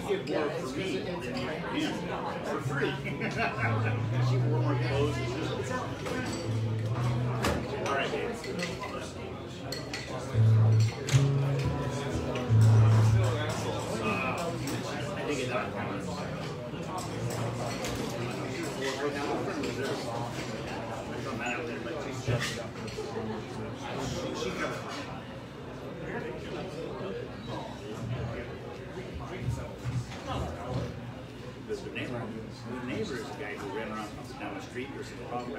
get more for me than him for free. She wore more clothes. All right, Dave. I think it's on. The neighbor is a guy who ran around down the street or something.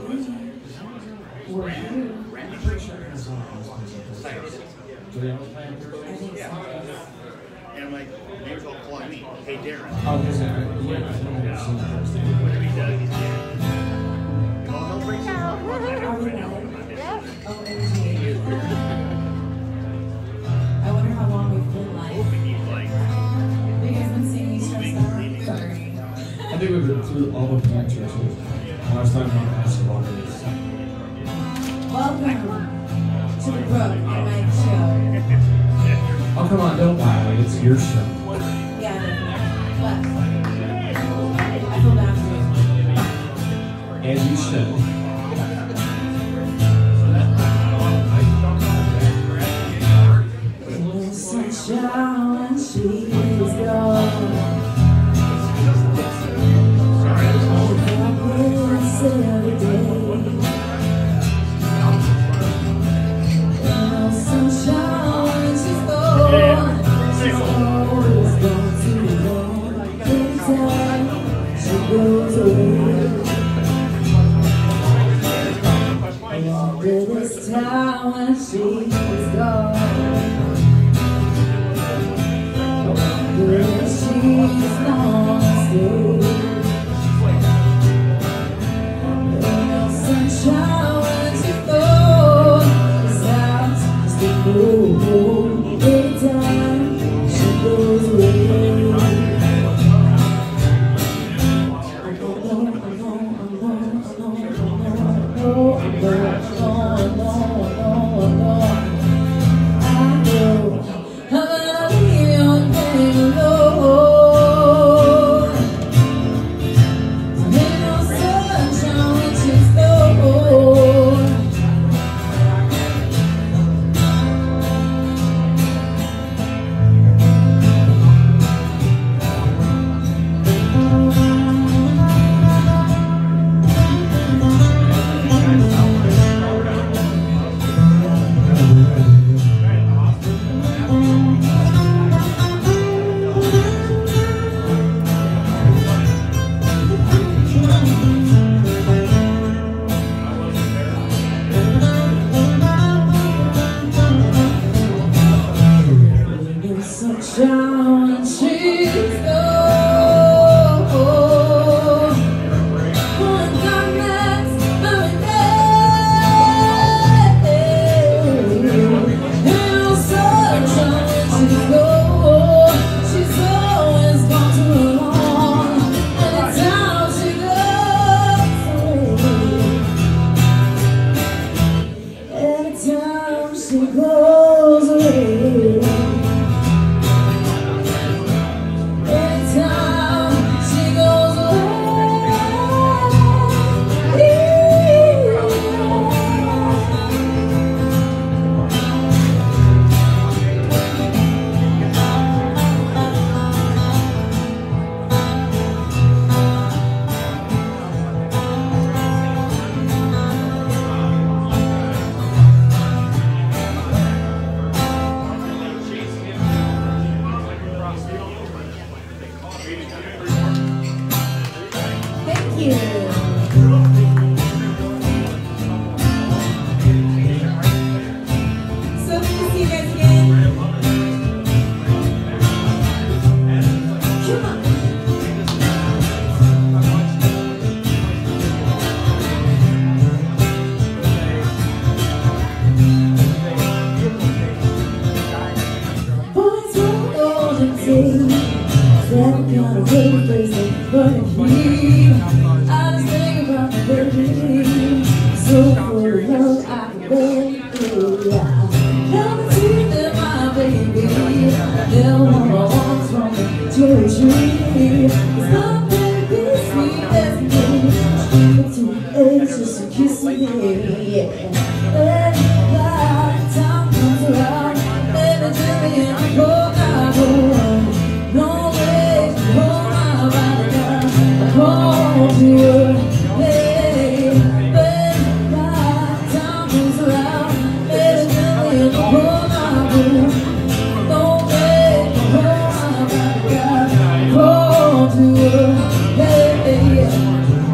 And I'm like, neighbor's all calling me, hey Darren. Whatever he does, he's dead. Oh, no breaks. I wonder how long we've been like. You guys been seeing me stressed out? I think we've been through all of the churches. Last time on basketball days. Welcome to the Brook and Mike show. Oh, come on, don't lie. It's your show. Yeah, but I feel bad for you. As you should. Sunshine when she's gone. Every day. Sunshine when she's gone. She's always gone too long. Anytime she goes away. Longer this time when she's gone. She's gonna stay. Ain't no sunshine when she's gone. It's out just to go home. Anytime she goes away. cherry tree. It's not very sweet as me. Keep it to the edge just to kiss me. And by the time comes around, baby, tell me I'm cold now. No way to hold my body down. I call to you. Hey, when by the time comes around, baby, tell me I'm cold now. No way to hold my body down. I call to you. Hey.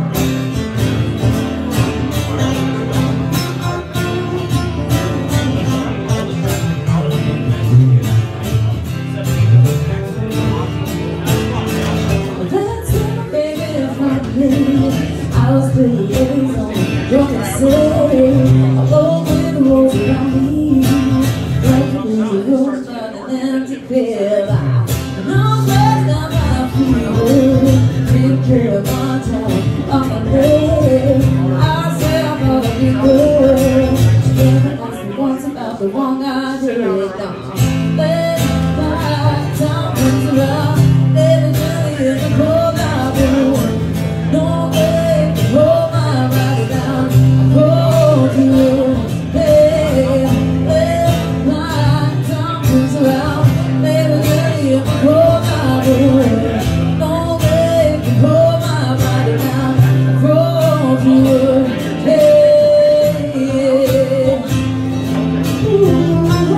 I was pretty lazy on what I say. I love when the walls around me like a little ghost on an empty bed. And I'm glad that my feet didn't care about time on my leg. I say I thought I'd be good. She never asked me once about the wrong I did. Then my time comes around, baby, just in the cold I do. No way to hold my body down. I call to you. Hey, when my time comes around, baby, girl, you hold my door. No way to hold my body down. I call to you. Hey, ooh.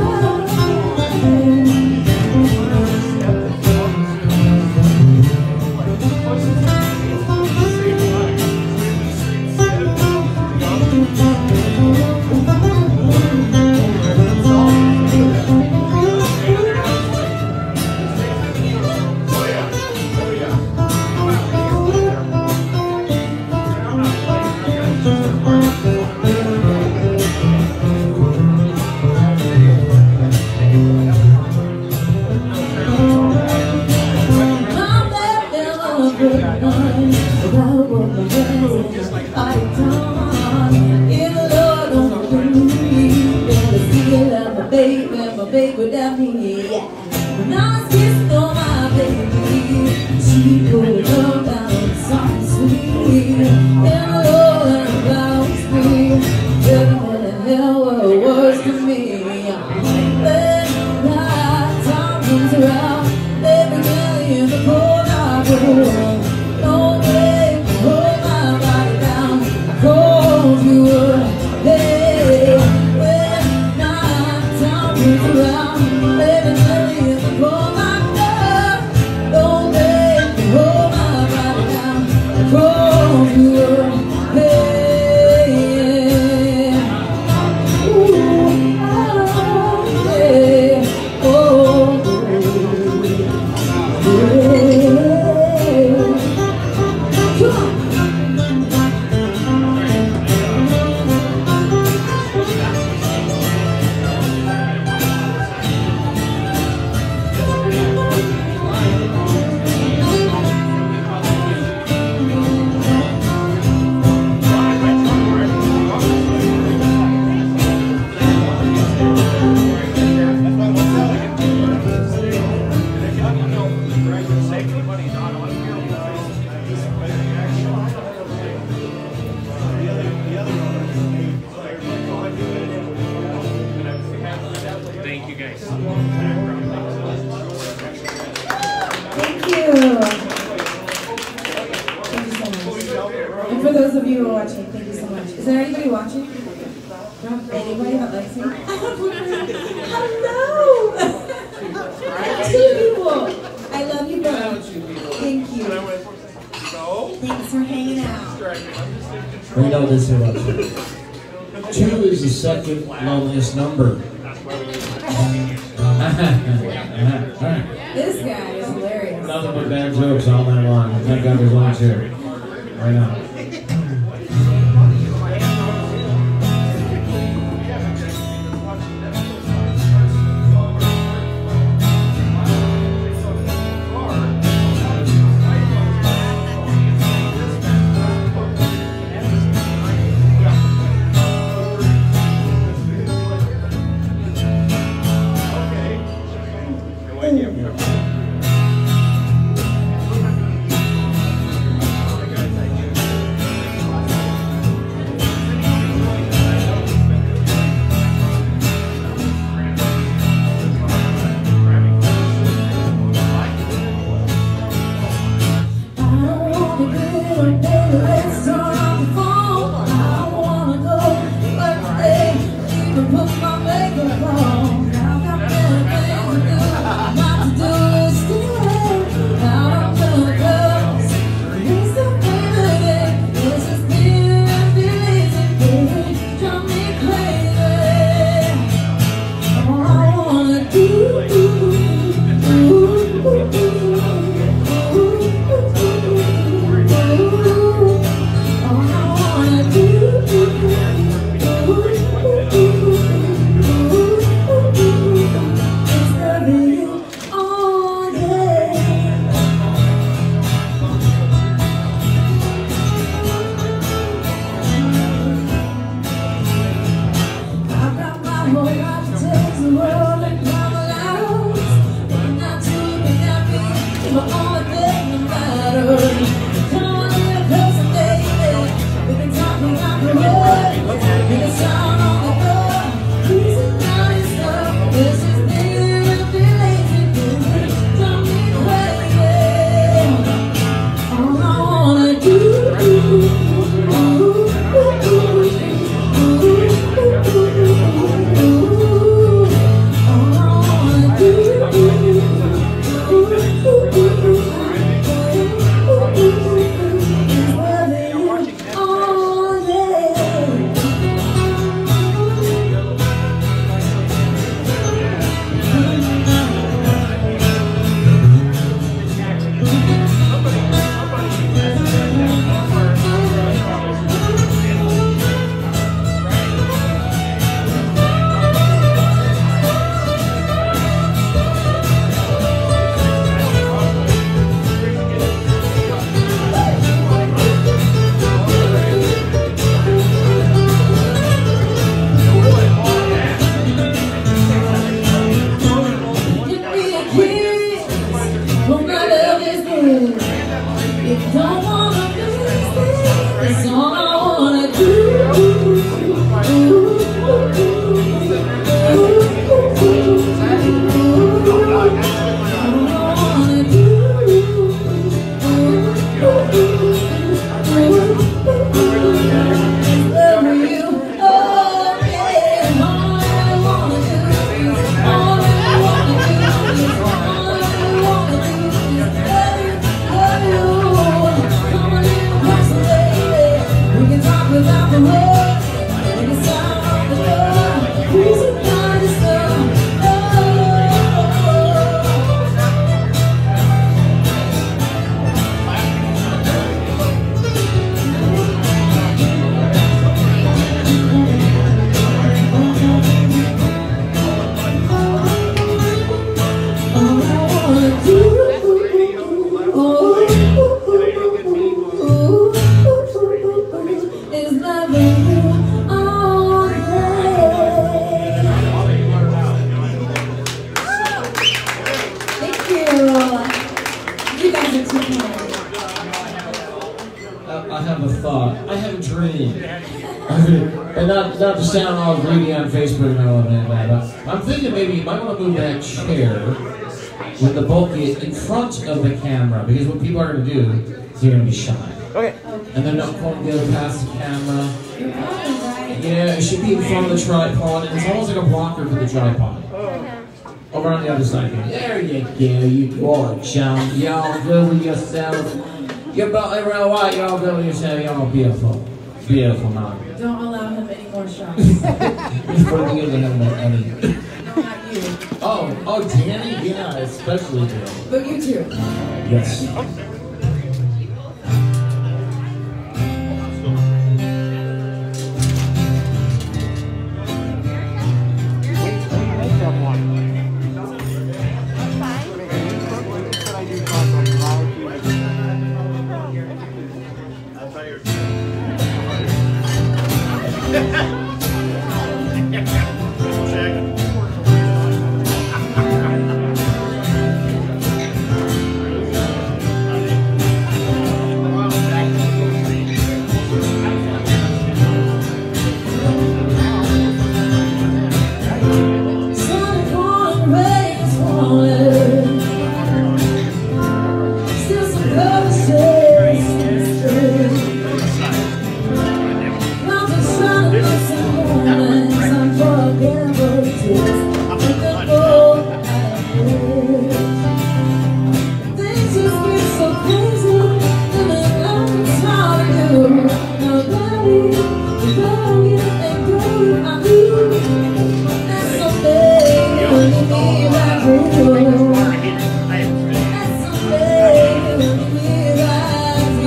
Baby, without me, when I was kissing on my baby, she put it all down, something sweet, and I love and the flowers free. Everything in hell were worse than me. When night time comes around, baby, girl, in the cold I go. No way to hold my body down. I call to her. Hey, when night time comes around, baby, girl, in the cold I go. No way to hold my body down. I call to her. Hey, ooh, ah, hey, oh, hey. Come on. Thank you guys. Thank you. Thank you so much. And for those of you who are watching, thank you so much. Is there anybody watching? No? Anybody that likes me? Hello! I have 2 people. I love you both. Thank you. Thanks for hanging out. We know this about you. 2 is the second loneliest number. This guy is hilarious. Nothing but bad jokes all night long. Thank God there's only 2. Right now. I have a thought. I have a dream. And not to sound all greedy on Facebook and all of that, but I'm thinking maybe you might want to move that chair with the bulky in front of the camera, because what people are going to do is they're going to be shy. Okay. And they're not going to go past the camera. Yeah, it should be in front of the tripod, and it's almost like a blocker for the tripod. Over on the other side. There you go, you gorgeous. Y'all go with yourself. You're about real white, y'all go with yourself. Y'all beautiful. Beautiful, man. Don't allow him any more shots. He's putting in him any. No, not you. Oh, Tenney? Yeah, especially Tenney. But you too. Yes. Still some love to say.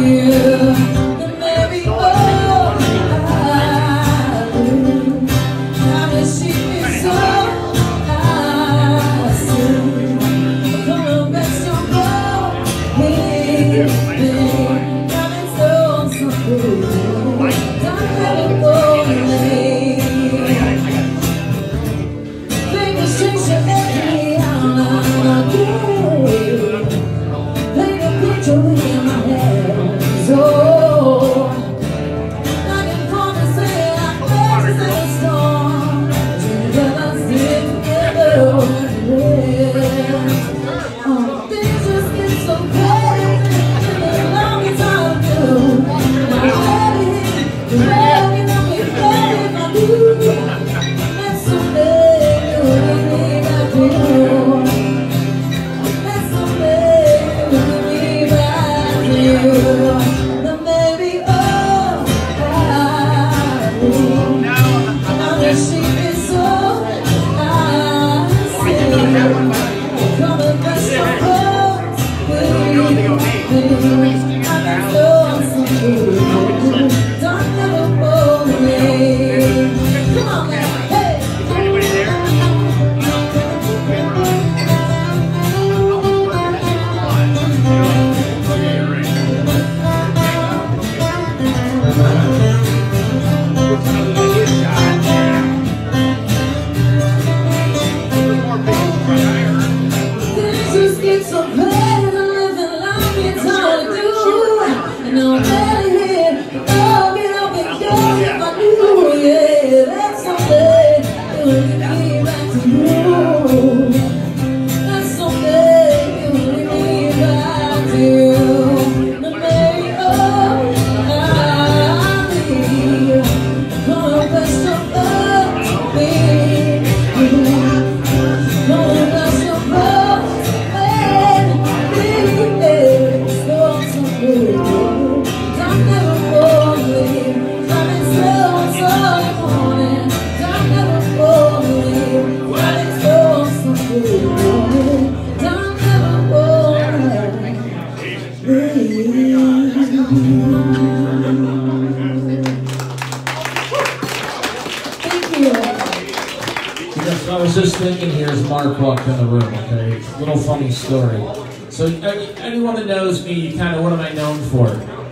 I was just thinking here as Mark walked in the room, okay? Little funny story. So anyone that knows me, kind of what am I known for?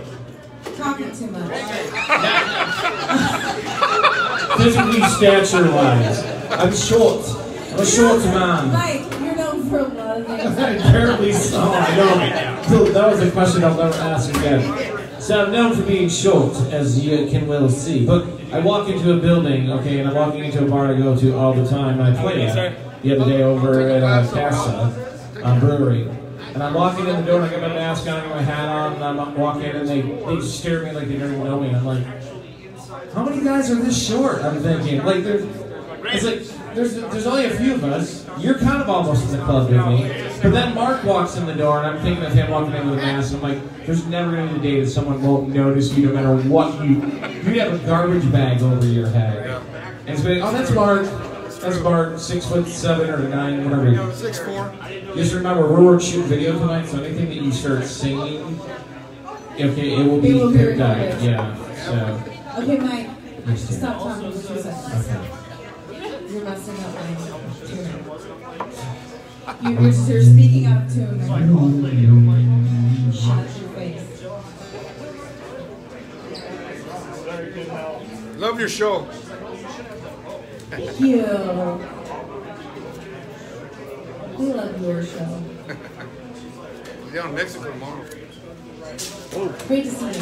Talking too much. Physically, stature-wise. I'm short. I'm a short man. Mike, you're known for a lot of things. Apparently so. I know. That was a question I'll never ask again. So I'm known for being short, as you can well see. But I walk into a building, okay, and I'm walking into a bar I go to all the time. I play at the other day over at Casa Brewery. And I'm walking in the door, and I got my mask on, I got my hat on, and I'm walking in, and they just stare at me like they don't even know me. And I'm like, how many guys are this short? I'm thinking, like, there's only a few of us. You're kind of almost in the club with me. But then Mark walks in the door, and I'm thinking of him walking in with a mask, and I'm like, there's never going to be a day that someone won't notice you no matter what you have a garbage bag over your head. And it's like, oh, that's Mark. That's Mark, 6'7" or 9, whatever. 6'4". Just remember, we're shooting video tonight, so anything that you start singing, okay, it will be picked up. Yeah. So. Okay, Mike. Stop talking for 2 seconds. Okay. You're messing up my tune. You're speaking out of tune. Shut your face. Love your show. Thank you. We love your show. We're down in Mexico tomorrow. Great to see you.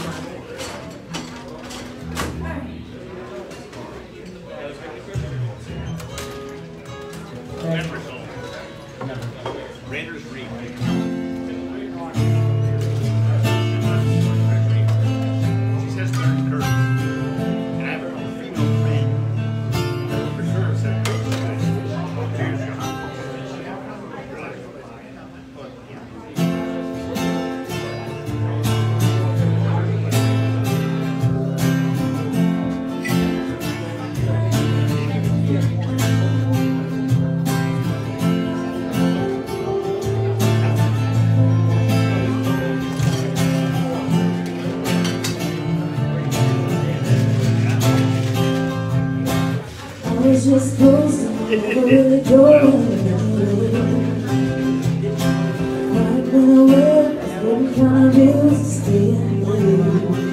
Raiders Reed. She says Karen Curtis. And I have a female friend. For sure said just coasting over the door. Right when I work, I was getting kind of used to staying late.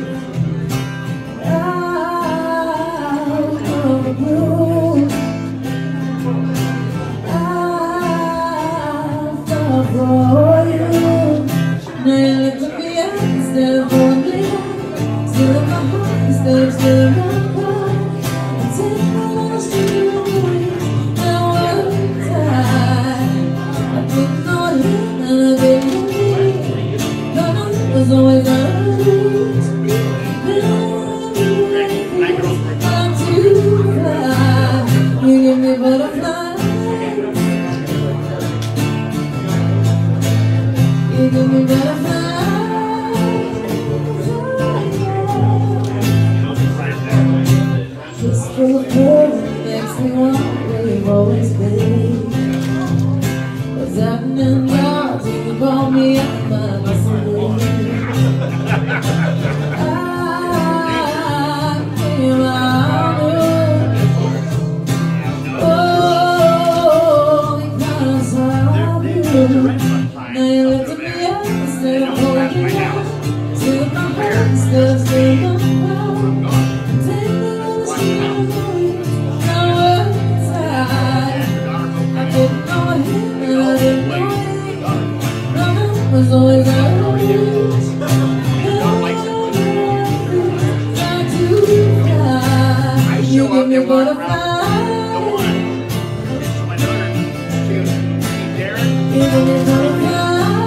Out of the blue, I fell for you. Now you look at me up instead of holding me back. Still in my heart instead of still in my heart. I take my last street of the week. Now I'm tired. I didn't know him and I didn't know me. God, it was always out of reach. I'm too fly. You give me butterflies. You give me butterflies. Just full of love makes me want where you've always been. What's happening now? Take you call me up my muscle. I came out oh, because of you. Now you look at me up instead of holding me out. Still my heart instead of still my mouth. Take me on the street of the week. Now I'm tired. I didn't know him and I didn't know him. Nothing was always out of reach. Trying to fly. You give me butterflies. You give me butterflies.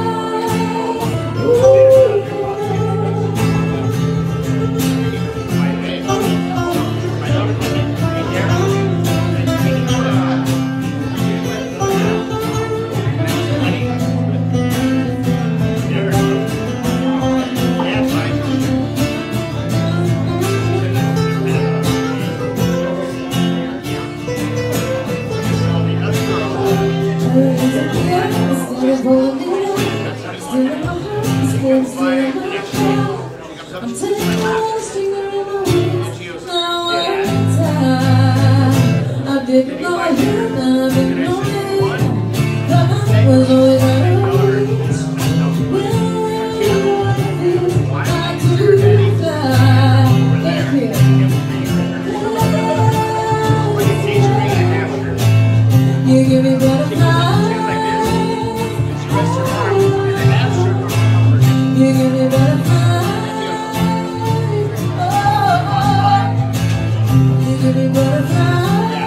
I'm taking my finger in the weeds. Now I'm tired. I didn't know him and I didn't know him. God was always out of reach. I do fly. Thank you. You give me butterflies. You give me butterflies. Give me butterflies.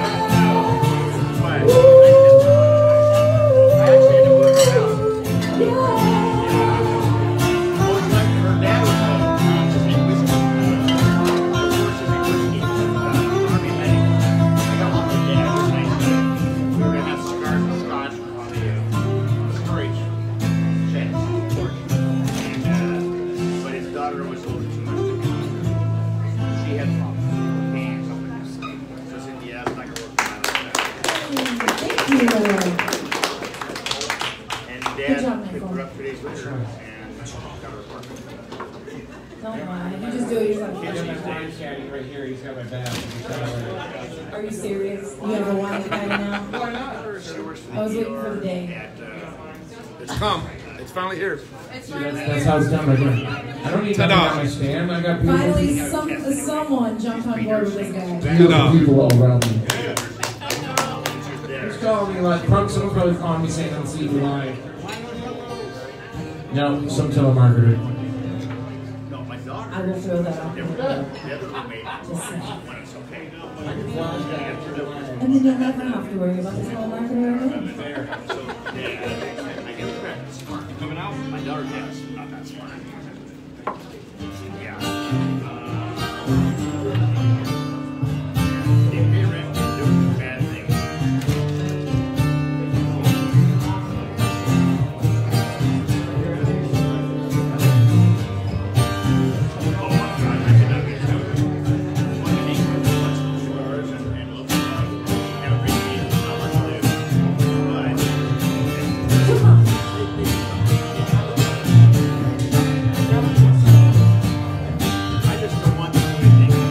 You just do it yourself. Right here, he's got my bag. Are you serious? You have a wine caddy now? Why not? I was waiting for the day. It's come. It's finally here. That's how it's done right here. I don't need to have my stand. I got people. Finally, someone jumped on board with this guy. Beautiful people all around me. Who's calling me like someone's probably calling me saying I'm seeing live. No, some telemarketer. I will throw that out. And then you'll never have to worry about this whole marketer again. Coming out? My daughter does. Not that smart. Yeah. If you're doing bad things. Oh my God, I cannot get to it. And appreciate how much to do. But Come on. I just don't want to do anything.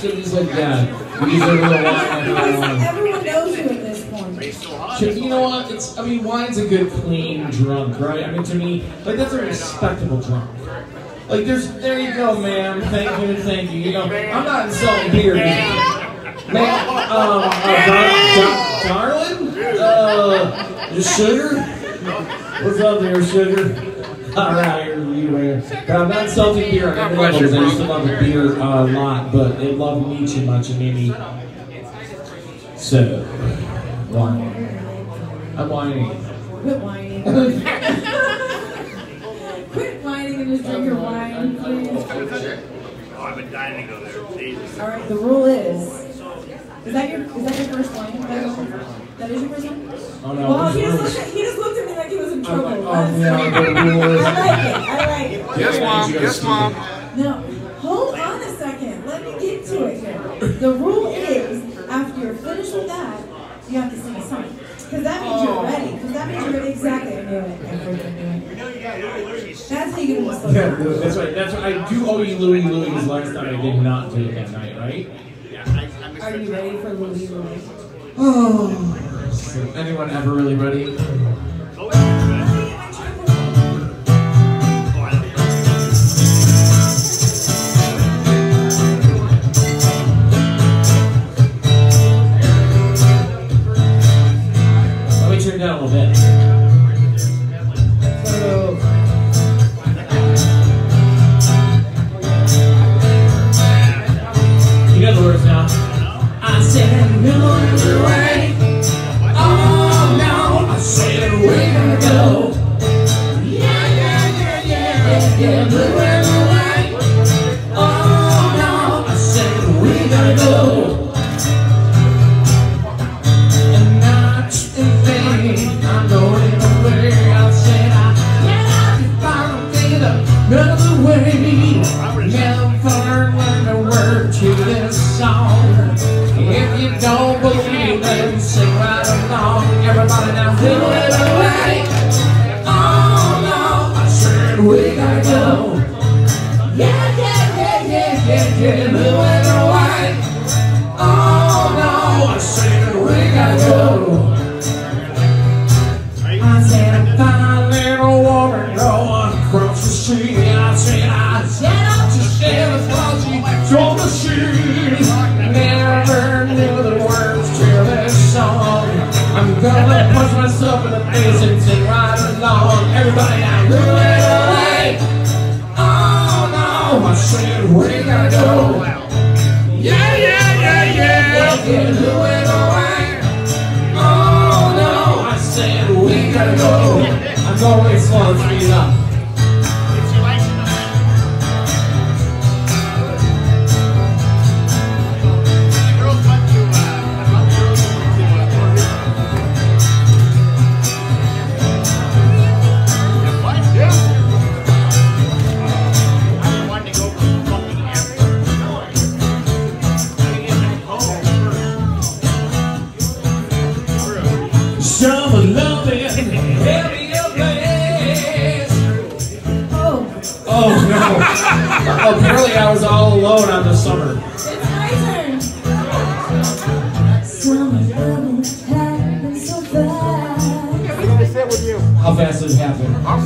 should have just like, yeah, you deserve a little wine. Everyone knows you at this point. You know what? I mean, wine's a good, clean drunk, right? I mean, to me, like, that's a respectable drunk. Like, there you go, ma'am. Thank you. You know, I'm not insulting beer. Ma'am, darling? Sugar? What's up there, sugar? Alright, I'm not insulting beer. I used to love a beer a lot, but it loved me too much and made me. So, whining. I'm whining. Quit whining. Quit whining and just drink your wine, please. Oh, I've been dying to go there. Jesus. All right, the rule is that your first wine? That is your first one? Oh no. Well, he just looked at me like he was in trouble. Like, oh yeah, the rule is. I like it. Yes, mom. No, hold on a second. Let me get to it here. The rule is, after you're finished with that, you have to sing a song. Because that means you're ready. Exactly. I knew it. That's how you get into the Yeah, that's right. I do owe you Louie because last time I did not do it that night, right? Are you ready for Louie? Oh. So anyone ever really ready? Let me turn it down a little bit. You know the words now. I said no way. Oh no. I said we're gonna go. Yeah. Blue and white. Oh no. I said we're gonna go. And not today. I'm going away. I said I can't another way. Never learn a word to this song. If you don't believe them, sing right along. Everybody now do it away. Oh no, I said we gotta go. Yeah. Do it away. Oh no, I said we gotta go. I said I found a little woman going across the street. I said I'll just stand as long as you told the street. Never knew the words to this song. I'm gonna punch myself in the face and sing right along. Everybody now do it away. Oh no, I said we gotta go. Yeah. Do it away. Oh no, I said we gotta go. I'm going way slow, speed it up. Summer loving, heavy up place. Oh no. Apparently I was all alone on the summer. It's my turn. Summer loving happens so fast. How fast did it happen? How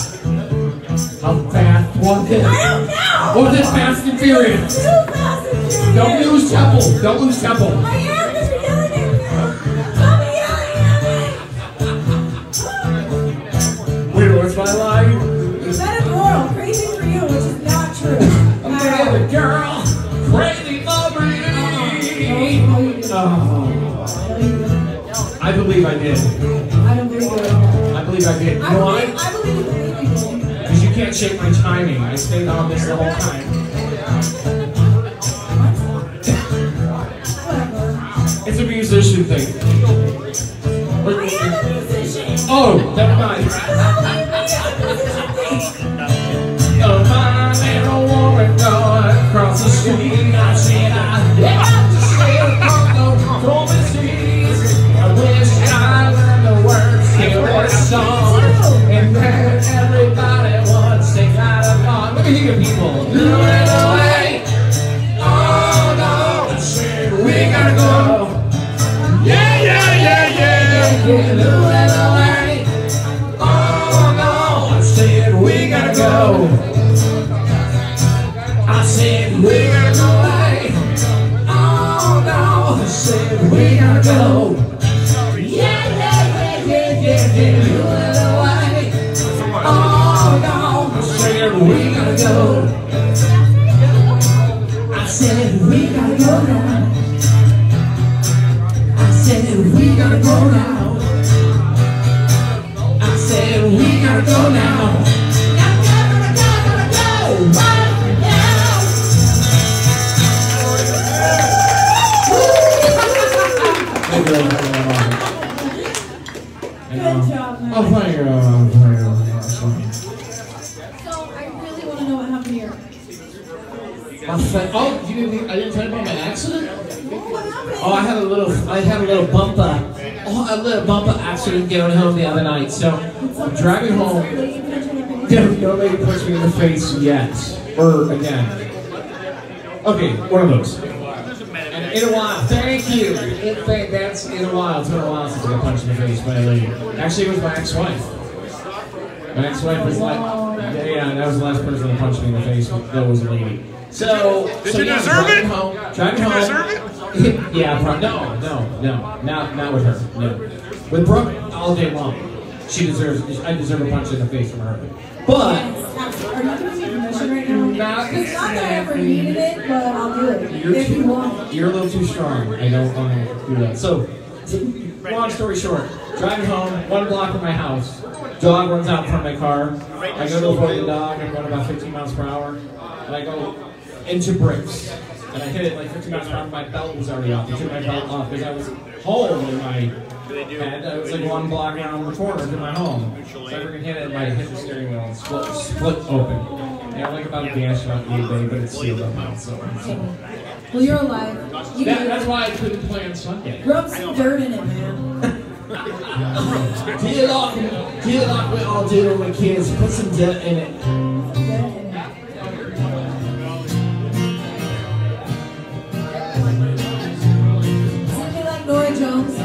fast was it? I don't know. Was it Fast and Furious? Too fast and furious. Don't lose tempo. My hair is yelling at me. Stop yelling at me. Wait, what's my line? That is moral. Crazy for you, which is not true. I'm the girl, crazy for me. I believe I did. I don't believe it. I believe I did. You know why? I believe you did. Because you can't shake my timing. I stayed on this the whole time. It's a musician thing. I am a musician. Oh, never mind. Oh, my little woman going across the street. I said I just said told me seas. I wish I learned the words to this song. And then everybody would sing right along. Let me hear you people. Do it away. Oh no. get moving away. Oh no, I said we gotta go. I said we gotta go away. Oh no, I said we gotta go. Yeah, moving away. Oh no, I said we gotta go. I said we gotta go now. I said we gotta go now. I said we gotta go now. Gotta go right now. Good job, man. Oh, thank you. So I really want to know what happened here. Oh, you didn't? I didn't tell you about my accident. What happened? Oh, I had a little bumper. Oh, a little bumper accident getting home the other night. So I'm driving home. No lady punched me in the face yet, or again. Okay, one of those. And in a while, thank you. That's in a while. It's been a while since I got punched in the face by a lady. Actually, it was my ex-wife. My ex-wife was like, yeah, that was the last person that punched me in the face. That was a lady. So Did you yeah, deserve it? Driving home. Deserve it? Yeah, no, not with her. No, with Brooke all day long. She deserves. I deserve a punch in the face from her. But Are you giving me permission right now? It's not that I ever needed it, but I'll do it if you want. You're a little too strong. I don't want to do that. So, long story short, driving home, 1 block from my house. Dog runs out in front of my car. I go to avoid the dog. I'm going about 15 miles per hour, and I go into bricks. And I hit it like 15 miles per hour. My belt was already off. I took my belt off because I was home in my head. I was like 1 block around the corner to my home. So I freaking hit it, and I hit the steering wheel and split open. Yeah, I'm like about to dash about eBay, but it's sealed up now. So. Well, you're alive. That's why I couldn't play on Sunday. Rub some dirt in it, man. Deal like we all do when we're kids. Put some dirt in it. Something like Nora Jones.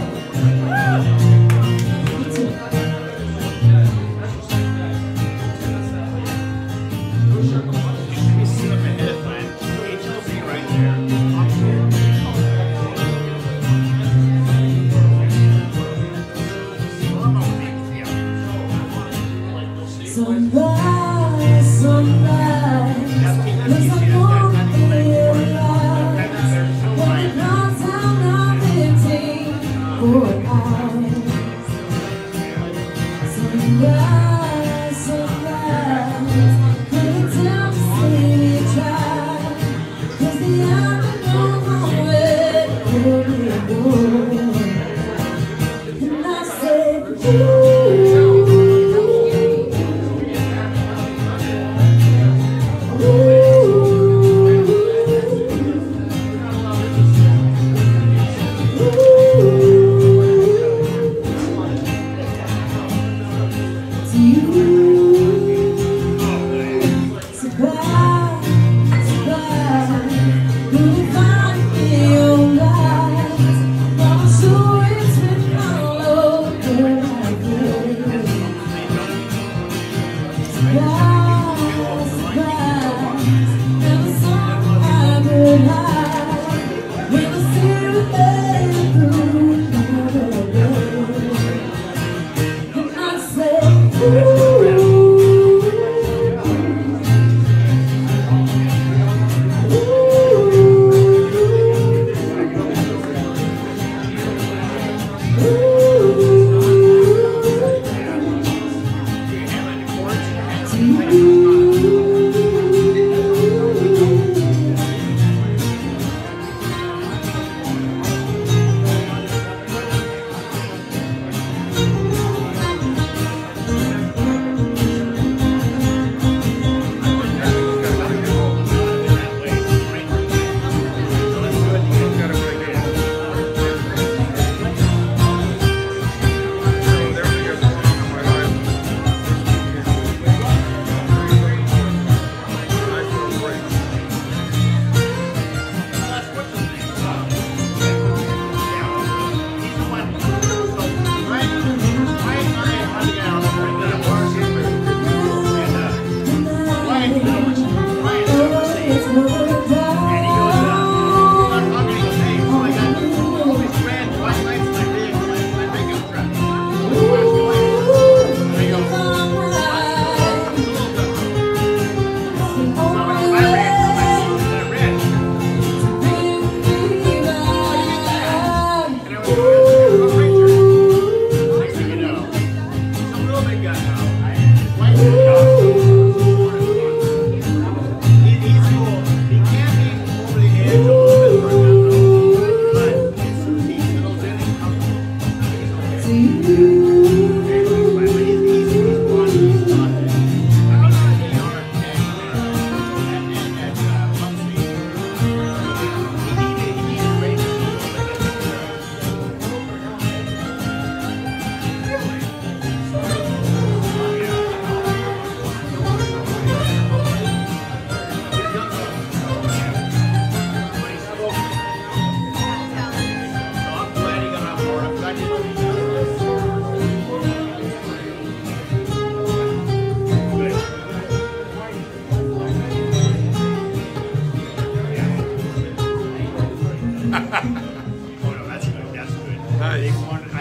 Nice.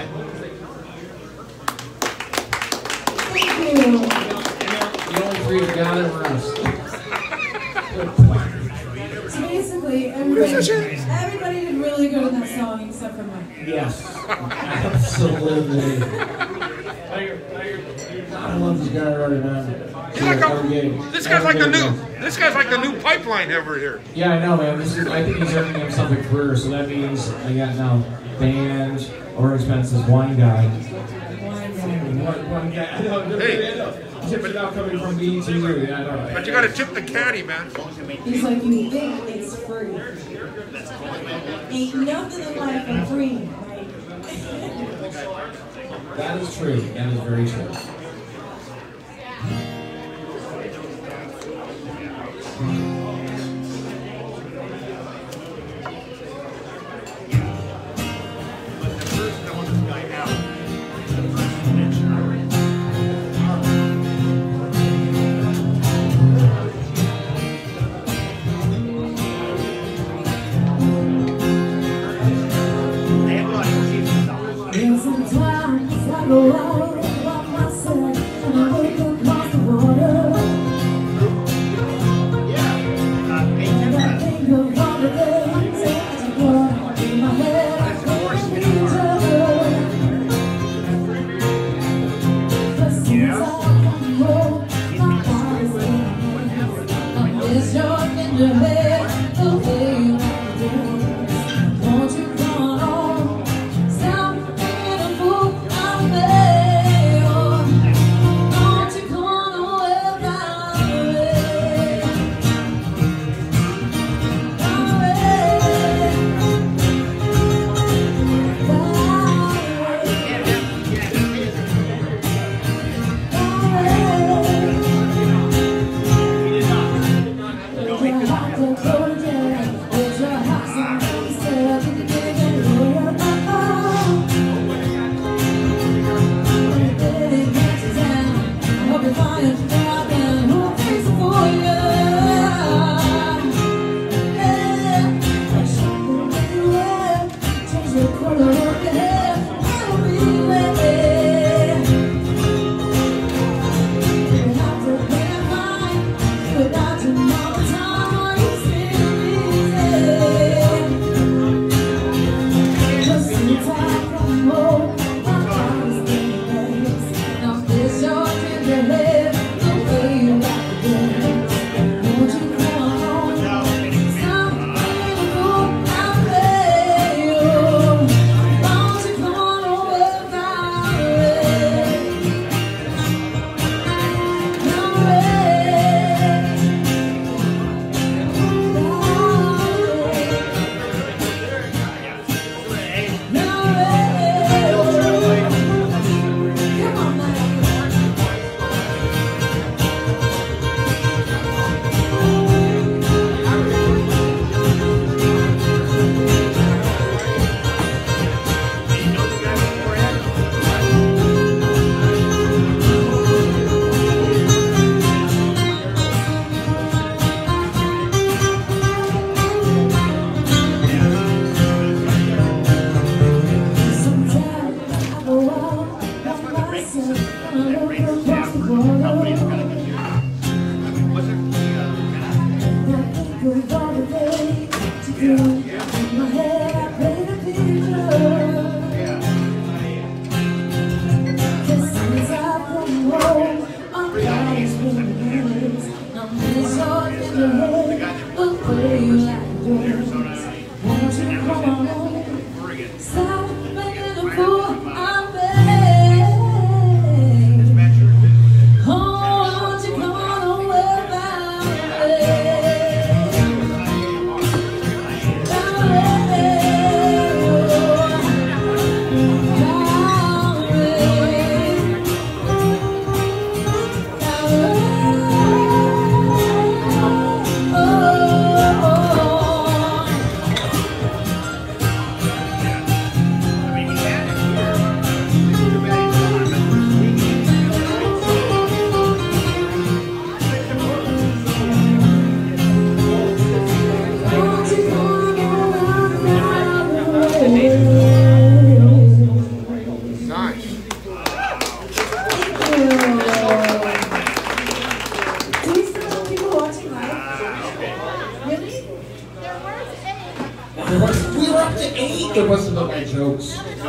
Thank you. The only three that got it were us. So basically, everybody did really good in that song except for Mike. Yes, absolutely. I love this guy right now. This guy's like the new pipeline over here. Yeah, I know, man. I think he's earning himself a career, so that means I got now band or expenses, wine guy. One guy. I know. Hey. Tips without coming from me to you. Yeah, I know. But you gotta tip the caddy, man. He's like, you think it's free. Ain't nothing in life for free, right? That is true. That is very true. Sometimes I go out by myself and I wake across the water. And I think of all the days that I brought in my head and each other. But since I've come home, my heart is in my hands. I miss your tender head, the way you like to dance. Won't you come on? Stop being a fool.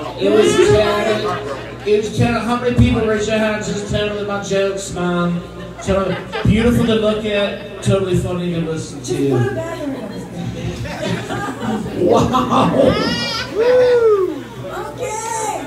It was 10. It was 10. How many people raise their hands? Just 10 of my jokes, man. Totally beautiful to look at, totally funny to listen to. Wow! Woo! Okay!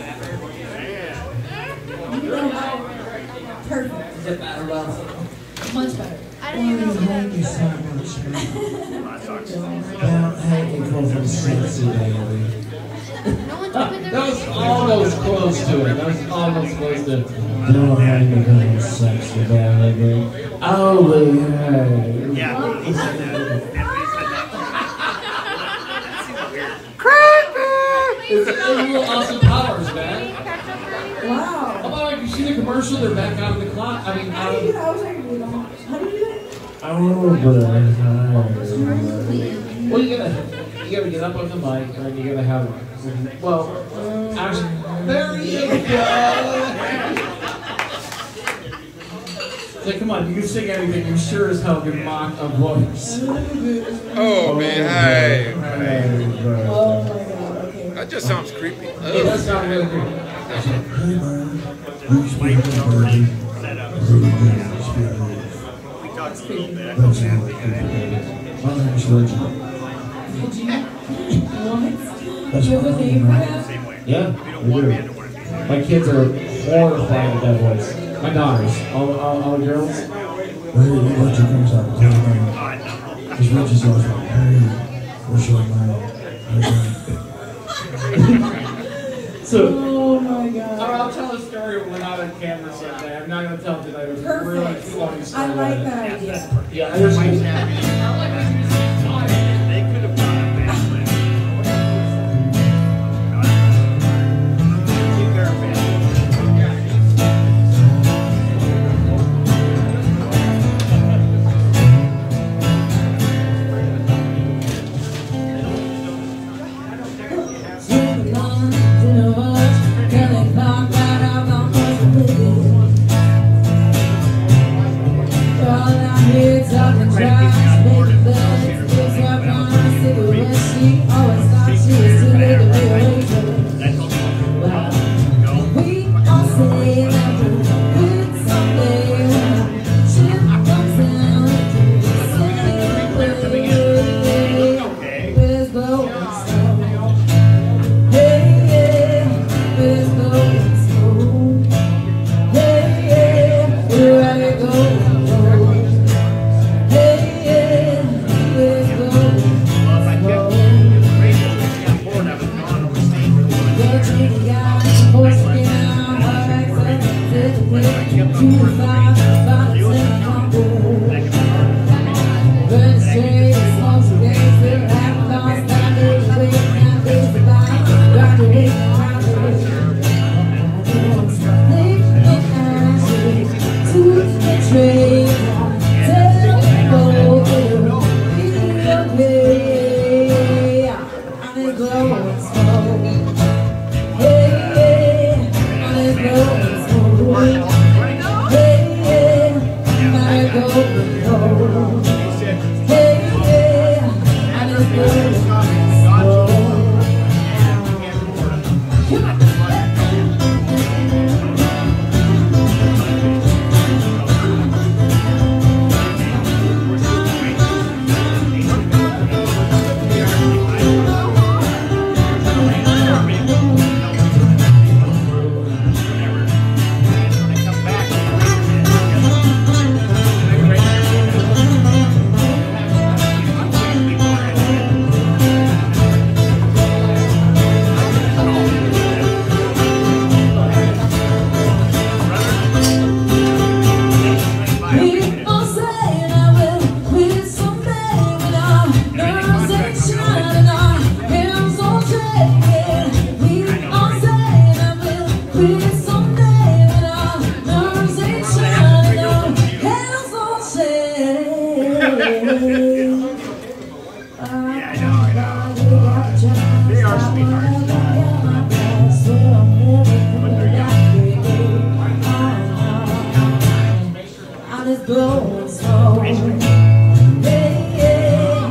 Perfect. Is it better, love? Much better. I hate you so much, man. Don't hate me because I'm sexy, baby. That was almost close to it. That was almost close to it. Don't hate me because I'm sexy, baby. Oh, yeah. It's little Austin Powers, man. Wow. How about you see the commercial? They're back out of the clock. I mean, How do you do that? How do you do that? Oh, well, you gotta get up on the mic, and you gotta have. Well, actually, there you go. So come on, you can sing anything. You sure as hell can mock a voice. Oh man, hey. Oh my god. Okay. That just sounds creepy. It does sound really creepy. Yeah, we do. My kids are horrified at that voice. My daughters, all the girls. So, oh my god. I'll tell a story when we're not on camera someday. I'm not going to tell it tonight. It was a really funny story. I like that idea. Yeah, there's They could have done a family. Keep their family.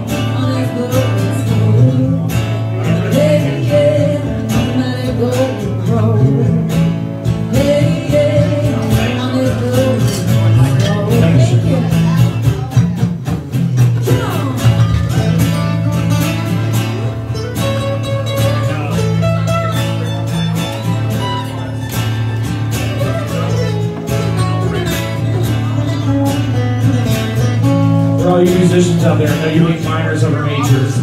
Go. musicians out there know you make minors over majors.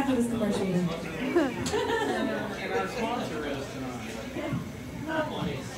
Right after this commercial.